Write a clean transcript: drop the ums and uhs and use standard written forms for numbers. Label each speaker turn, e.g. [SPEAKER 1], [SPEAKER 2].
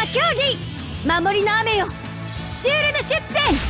[SPEAKER 1] 競技、守りの雨よ、シールド出展。